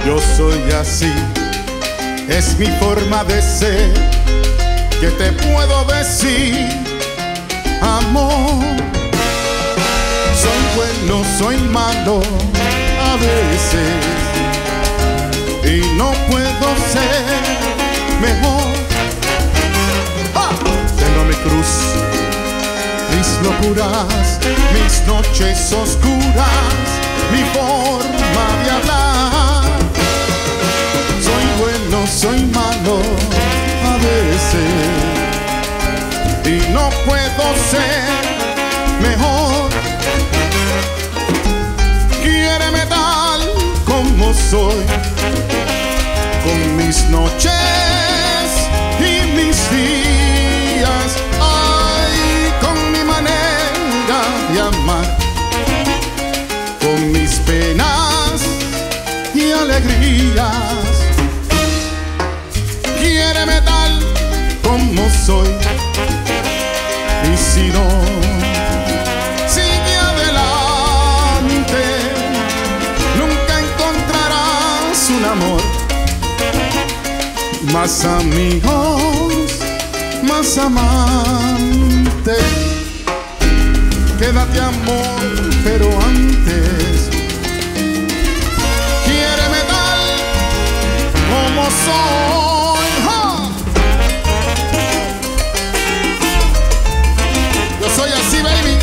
Yo soy así, es mi forma de ser. ¿Qué te puedo decir, amor? Soy bueno, soy malo a veces, y no puedo ser mejor. ¡Ah! Tengo mi cruz, mis locuras, mis noches oscuras, mi forma de hablar. Soy bueno, soy malo a veces, y no puedo ser mejor. Quiéreme tal como soy, con mis noches y mis días, ay, con mi manera de amar, con mis penas y alegrías. Quiéreme tal como soy, y si no, sigue adelante. Nunca encontrarás un amor más amigos, más amante. Quédate, amor, pero antes quiéreme tal como soy. ¡Ja! Yo soy así, baby.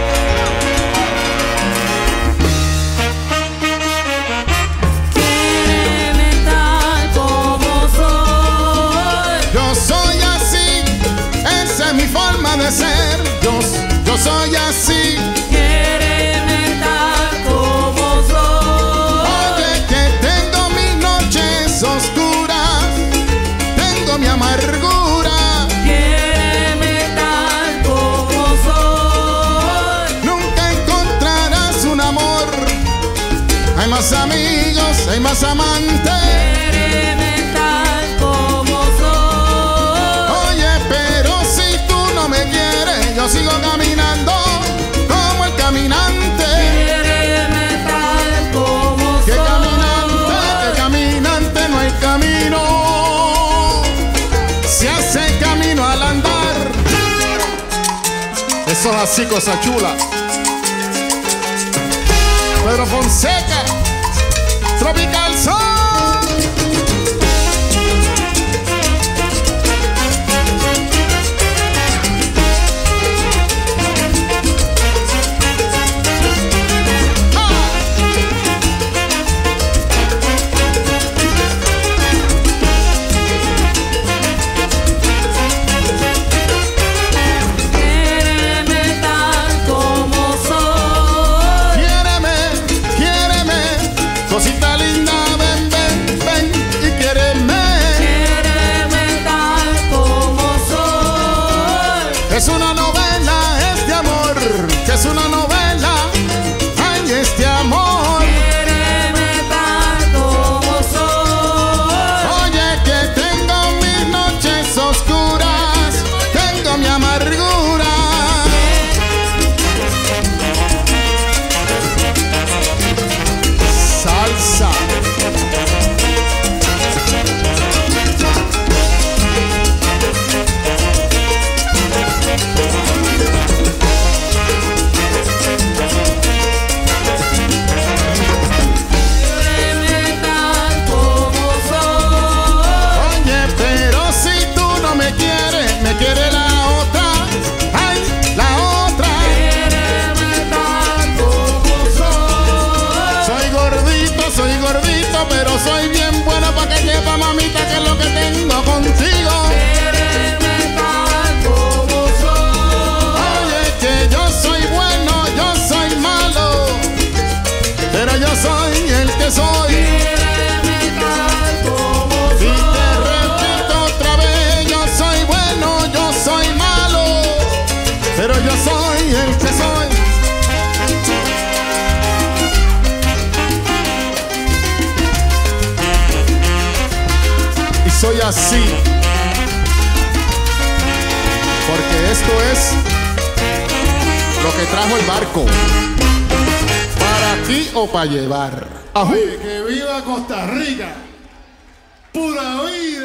Quiéreme tal como soy. Yo soy así, esa es mi forma de ser. Yo soy así. Quiéreme tal como soy. Oye, que tengo mis noches oscuras, tengo mi amargura. Quiéreme tal como soy. Nunca encontrarás un amor. Hay más amigos, hay más amantes. Quiéreme tal como soy. Oye, pero si tú no me quieres, yo sigo caminando como el caminante. Quiéreme tal como soy. Que caminante no hay camino, se hace camino al andar. Eso es así, cosa chula. Pedro Fonseca, Tropical Soul. Quiéreme tal como soy. Quiéreme, cosita linda, ven, ven, ven y quiéreme. Quiéreme tal como soy. Es una novela este amor, que es una novela, ay, este amor. Quiéreme tal como soy. Oye, que tengo mis noches oscuras, tengo mi amargura. Salsa. Quiéreme tal como soy. Oye, pero si tú no me quieres, me quiere la otra, ay, la otra. Quiéreme tal como soy. Soy gordito, pero soy bien bueno pa' que lleva, mamita, que es lo que tengo contigo. Quiéreme tal como soy. Oye, que yo soy bueno, yo soy malo, pero yo soy el que soy. Quiéreme tal como Y soy. te repito otra vez, yo soy bueno, yo soy malo, pero yo soy el que soy. Y soy así, porque esto es lo que trajo el barco, para ti o para llevar. Ajú. Oye, que viva Costa Rica. Pura vida.